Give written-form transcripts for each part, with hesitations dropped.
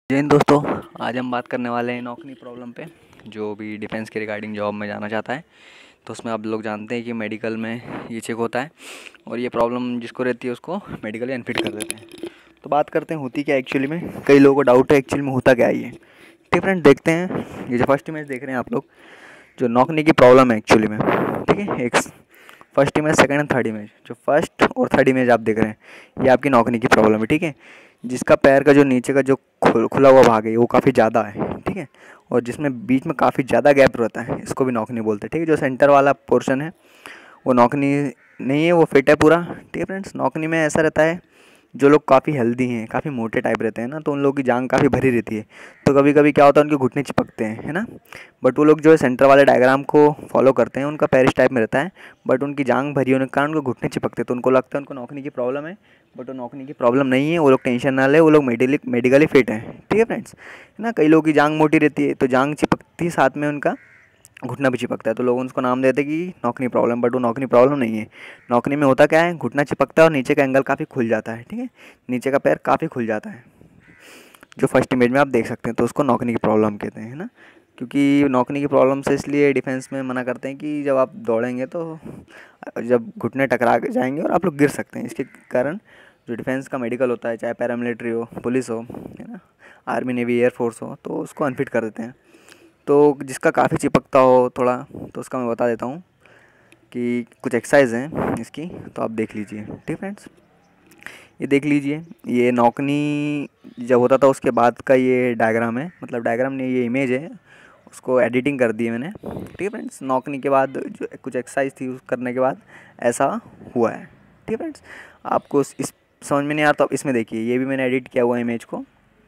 जय हिंद दोस्तों। आज हम बात करने वाले हैं नौकरी प्रॉब्लम पे। जो भी डिफेंस के रिगार्डिंग जॉब में जाना चाहता है तो उसमें आप लोग जानते हैं कि मेडिकल में ये चेक होता है और ये प्रॉब्लम जिसको रहती है उसको मेडिकली अनफिट कर देते हैं। तो बात करते हैं होती क्या एक्चुअली में। कई लोगों को डाउट है एक्चुअली में होता क्या है ये। डिफरेंट देखते हैं। ये जो फर्स्ट इमेज देख रहे हैं आप लोग, जो नौकरी की प्रॉब्लम है एक्चुअली में, ठीक है। एक first image, second and third image, जो फर्स्ट और थर्ड इमेज आप देख रहे हैं ये आपकी नौकरी की प्रॉब्लम है, ठीक है। जिसका पैर का जो नीचे का जो खुला हुआ भाग है वो काफ़ी ज़्यादा है, ठीक है। और जिसमें बीच में काफ़ी ज़्यादा गैप रहता है इसको भी नौकनी बोलते हैं, ठीक है। जो सेंटर वाला पोर्शन है वो नौकनी नहीं है, वो फिट है पूरा, ठीक है फ्रेंड्स। नौकनी में ऐसा रहता है, जो लोग काफ़ी हेल्दी हैं, काफ़ी मोटे टाइप रहते हैं ना, तो उन लोगों की जांघ काफ़ी भरी रहती है। तो कभी कभी क्या होता है, उनके घुटने चिपकते हैं, है ना। बट वो लोग जो है सेंटर वाले डायग्राम को फॉलो करते हैं, उनका पैर इस टाइप में रहता है, बट उनकी जांघ भरी होने के कारण उनको घुटने चिपकते हैं, तो उनको लगता है उनको नौकरी की प्रॉब्लम है। बट वो नौकरी की प्रॉब्लम नहीं है, वो लोग टेंशन ना ले, वो लोग मेडिकली फिट हैं, ठीक है फ्रेंड्स, है ना। कई लोगों की जांघ मोटी रहती है तो जांघ चिपकती है, साथ में उनका घुटना भी चिपकता है, तो लोग उसको नाम देते हैं कि नौकनी प्रॉब्लम, बट वो नौकनी प्रॉब्लम नहीं है। नौकनी में होता क्या है, घुटना चिपकता है और नीचे का एंगल काफ़ी खुल जाता है, ठीक है। नीचे का पैर काफ़ी खुल जाता है, जो फर्स्ट इमेज में आप देख सकते हैं, तो उसको नौकनी की प्रॉब्लम कहते हैं, है ना। क्योंकि नौकनी की प्रॉब्लम से इसलिए डिफेंस में मना करते हैं कि जब आप दौड़ेंगे तो जब घुटने टकरा के जाएंगे और आप लोग गिर सकते हैं, इसके कारण जो डिफेंस का मेडिकल होता है, चाहे पैरामिलिट्री हो, पुलिस हो, है ना, आर्मी नेवी एयरफोर्स हो, तो उसको अनफिट कर देते हैं। तो जिसका काफ़ी चिपकता हो थोड़ा, तो उसका मैं बता देता हूँ कि कुछ एक्सरसाइज हैं इसकी, तो आप देख लीजिए, ठीक फ्रेंड्स। ये देख लीजिए, ये नौकनी जब होता था उसके बाद का ये डायग्राम है, मतलब डायग्राम नहीं, ये इमेज है, उसको एडिटिंग कर दी है मैंने, ठीक है फ्रेंड्स। नौकनी के बाद जो कुछ एक्सरसाइज थी उस करने के बाद ऐसा हुआ है, ठीक है फ्रेंड्स। आपको इस समझ में नहीं आ रहा तो आप इसमें देखिए, ये भी मैंने एडिट किया हुआ है इमेज को।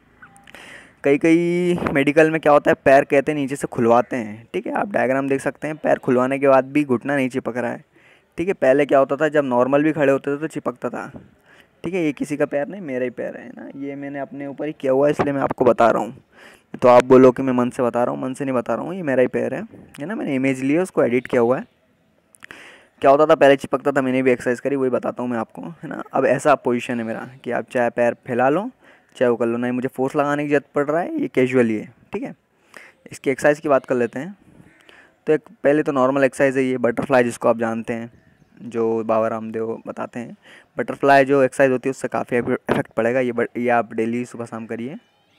कई कई मेडिकल में क्या होता है, पैर कहते हैं नीचे से खुलवाते हैं, ठीक है। आप डायग्राम देख सकते हैं, पैर खुलवाने के बाद भी घुटना नहीं चिपक रहा है, ठीक है। पहले क्या होता था, जब नॉर्मल भी खड़े होते थे तो चिपकता था, ठीक है। ये किसी का पैर नहीं, मेरा ही पैर है ना, ये मैंने अपने ऊपर ही किया हुआ है, इसलिए मैं आपको बता रहा हूँ। तो आप बोलो कि मैं मन से बता रहा हूँ, मन से नहीं बता रहा हूँ, ये मेरा ही पैर है ना। मैंने इमेज ली है, उसको एडिट किया हुआ है। क्या होता था, पहले चिपकता था, मैंने भी एक्सरसाइज करी, वही बताता हूँ मैं आपको, है ना। अब ऐसा पोजीशन है मेरा कि आप चाहे पैर फैला लो, चाहे वो कर लो, नहीं मुझे फोर्स लगाने की जरूरत पड़ रहा है, ये कैजुअली है, ठीक है। इसकी एक्सरसाइज की बात कर लेते हैं। तो एक पहले तो नॉर्मल एक्सरसाइज है ये बटरफ्लाई, जिसको आप जानते हैं, जो बाबा रामदेव बताते हैं। बटरफ्लाई जो एक्सरसाइज होती है उससे काफ़ी इफेक्ट पड़ेगा, ये आप डेली सुबह शाम करिए।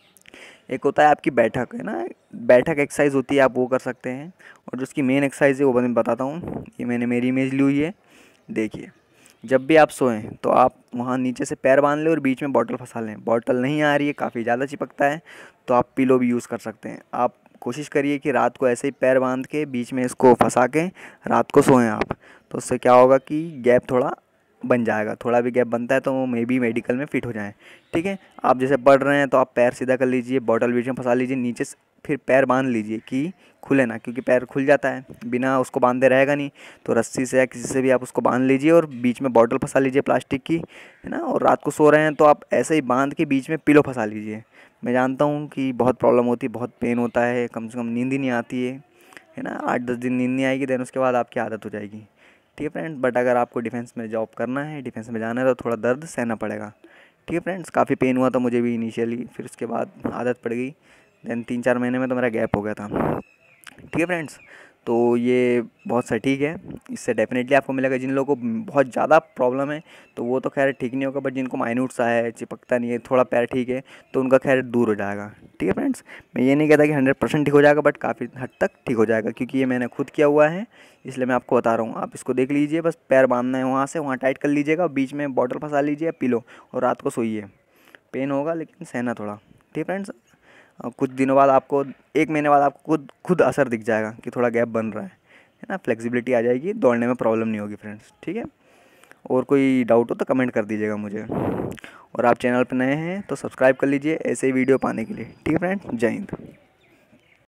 एक होता है आपकी बैठक, है ना, बैठक एक्सरसाइज होती है, आप वो कर सकते हैं। और जो उसकी मेन एक्सरसाइज है वो मैं बताता हूँ। ये मैंने मेरी इमेज ली हुई है, देखिए। जब भी आप सोएं तो आप वहाँ नीचे से पैर बांध लें और बीच में बॉटल फंसा लें। बॉटल नहीं आ रही है, काफ़ी ज़्यादा चिपकता है, तो आप पिलो भी यूज़ कर सकते हैं। आप कोशिश करिए कि रात को ऐसे ही पैर बांध के बीच में इसको फंसा के रात को सोएं आप, तो उससे क्या होगा कि गैप थोड़ा बन जाएगा। थोड़ा भी गैप बनता है तो वो मे बी मेडिकल में फ़िट हो जाए, ठीक है। आप जैसे पढ़ रहे हैं तो आप पैर सीधा कर लीजिए, बॉटल बीच में फंसा लीजिए, नीचे से फिर पैर बांध लीजिए कि खुले ना, क्योंकि पैर खुल जाता है, बिना उसको बांधे रहेगा नहीं। तो रस्सी से या किसी से भी आप उसको बांध लीजिए और बीच में बॉटल फंसा लीजिए प्लास्टिक की, है ना। और रात को सो रहे हैं तो आप ऐसे ही बांध के बीच में पिलो फंसा लीजिए। मैं जानता हूँ कि बहुत प्रॉब्लम होती है, बहुत पेन होता है, कम से कम नींद ही नहीं आती है ना। 8-10 दिन नींद नहीं आएगी, देन उसके बाद आपकी आदत हो जाएगी, ठीक है फ्रेंड्स। बट अगर आपको डिफेंस में जॉब करना है, डिफेंस में जाना है, तो थोड़ा दर्द सहना पड़ेगा, ठीक है फ्रेंड्स। काफ़ी पेन हुआ था मुझे भी इनिशियली, फिर उसके बाद आदत पड़ गई, देन 3-4 महीने में तो मेरा गैप हो गया था, ठीक है फ्रेंड्स। तो ये बहुत सटीक है, इससे डेफिनेटली आपको मिलेगा। जिन लोगों को बहुत ज़्यादा प्रॉब्लम है तो वो तो खैर ठीक नहीं होगा, बट जिनको माइन्यूट सा है, चिपकता नहीं है, थोड़ा पैर ठीक है, तो उनका खैर दूर हो जाएगा, ठीक है फ्रेंड्स। मैं ये नहीं कहता कि 100% ठीक हो जाएगा, बट काफ़ी हद तक ठीक हो जाएगा, क्योंकि ये मैंने खुद किया हुआ है, इसलिए मैं आपको बता रहा हूँ। आप इसको देख लीजिए, बस पैर बांधना है, वहाँ से वहाँ टाइट कर लीजिएगा, बीच में बॉटल फंसा लीजिए, पिलो, और रात को सोइए। पेन होगा लेकिन सहना थोड़ा, ठीक है फ्रेंड्स। कुछ दिनों बाद आपको, 1 महीने बाद आपको खुद खुद असर दिख जाएगा कि थोड़ा गैप बन रहा है ना। फ्लेक्सिबिलिटी आ जाएगी, दौड़ने में प्रॉब्लम नहीं होगी फ्रेंड्स, ठीक है। और कोई डाउट हो तो कमेंट कर दीजिएगा मुझे, और आप चैनल पर नए हैं तो सब्सक्राइब कर लीजिए ऐसे ही वीडियो पाने के लिए, ठीक है फ्रेंड्स। जय हिंद।